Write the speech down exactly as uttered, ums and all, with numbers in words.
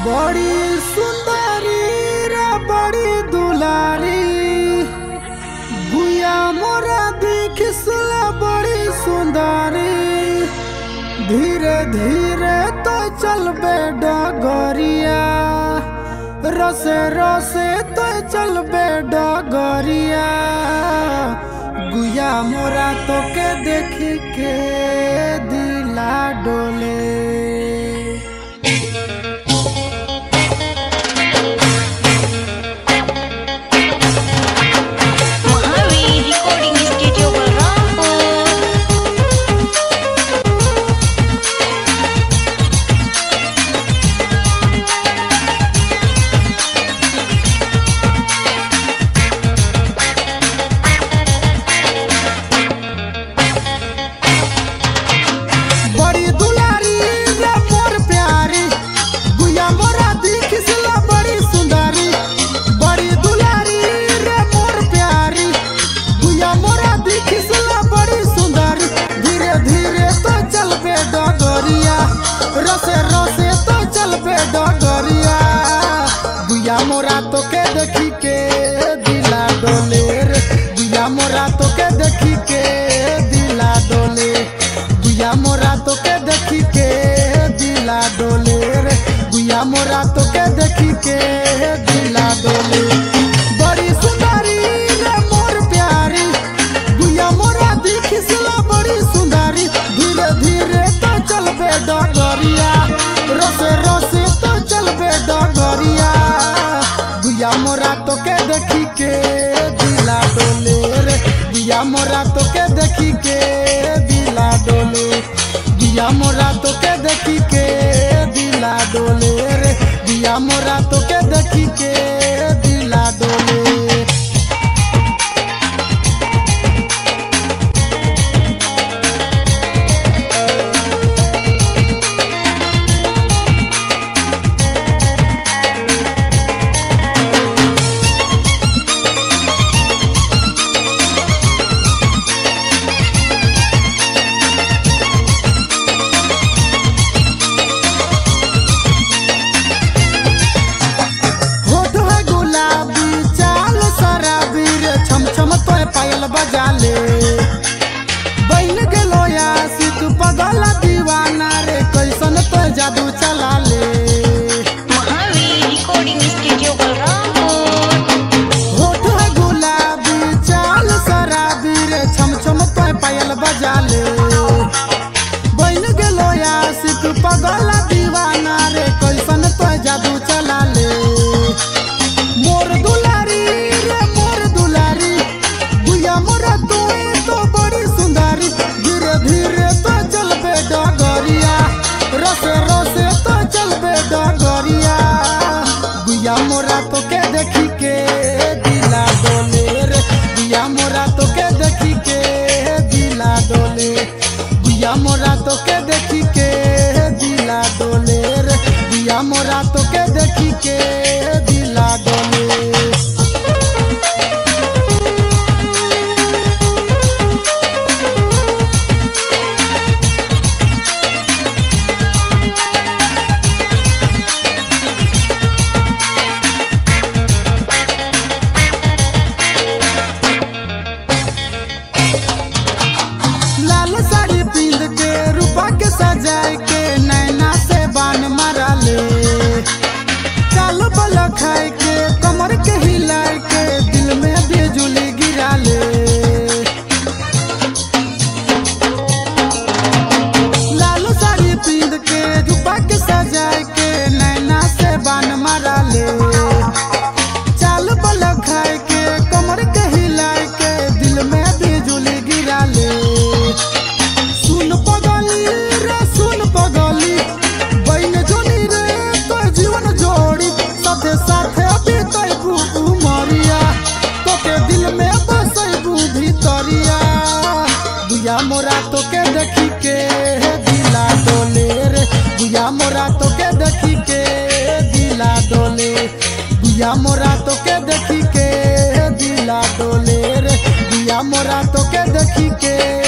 बड़ी सुंदरी रे बड़ी दुलारी गुया मोरा दिखसला बड़ी सुंदरी। धीरे धीरे तो चलबे डगरिया रसे रसे तो चलबे डगरिया। गुया मोरा तो के देखी के दिला डोले। रसे रसे तो चलबे डगरिया गुया मोरा तो के देखी के दिला डोले रे। गुया मोरा तो के देखी के दिला डोले। गुया मोरा तो के देखी के दिला डोले रे। गुया मोरा तो के देखी के दिला डोले। बड़ी सुंदरी रे मोर प्यारी गुया मोरा दिखसला बड़ी सुंदरी। धीरे धीरे तो चलबे डगरिया रसे रसे तो चलबे डगरिया। गुया मोरा तो के देखी के दिला डोले रे। गुया मोरा तो के देखी के दिला डोले। गुया मोरा तो के देखी के दिला डोले रे। गुया मोरा तो के देखी के दिला डोले। पायल बजा ले बन गेलो यासिक पगला दीवाना रे कैसन तो जादू चला ले। Mahavir recording studio Balrampur. होठ है गुलाबी चाल शराबी रे छम छम तो पायल बजा ले बन गेलो यासिक पगला दीवाना रे कैसन तो जादू चला ले। मोर दुलारी रे मोर दुलारी गुया मोरा तो तो बड़ी सुंदरी। धीरे धीरे तो चलबे डगरिया रसे रसे तो चलबे डगरिया। गुया मोरा तो के देखी के दिला डोले रे। गुया मोरा तो के देखी के दिला डोले। गुया मोरा तो के देखी के दिला डोले रे। गुया मोरा तो के देखी के दिला डोले। लाल साड़ी पींद के रूपा के सजाए के नैना से बान मारा ले। चाल बल खाए के कमर के हिलाए के दिल में बिजुली गिरा ले। लाल साड़ी पींद के रूपा के सजाए के नैना से बान मारा ले। चाल बल खाए के कमर के हिलाए के दिल में बिजुली गिरा ले। सुन पगली रे सुन पगली बन जोनी रे तो जीवन जोड़ी साथे साथे बीतबू उमरिया तो के दिल में बसबू भीतरिया। गुया मोरा तो के देखी के दिला डोले रे। गुया मोरा तो के देखी के दिला डोले। गुया मोरा तो के देखी के दिला डोले रे। गुया मोरा तो के देखी के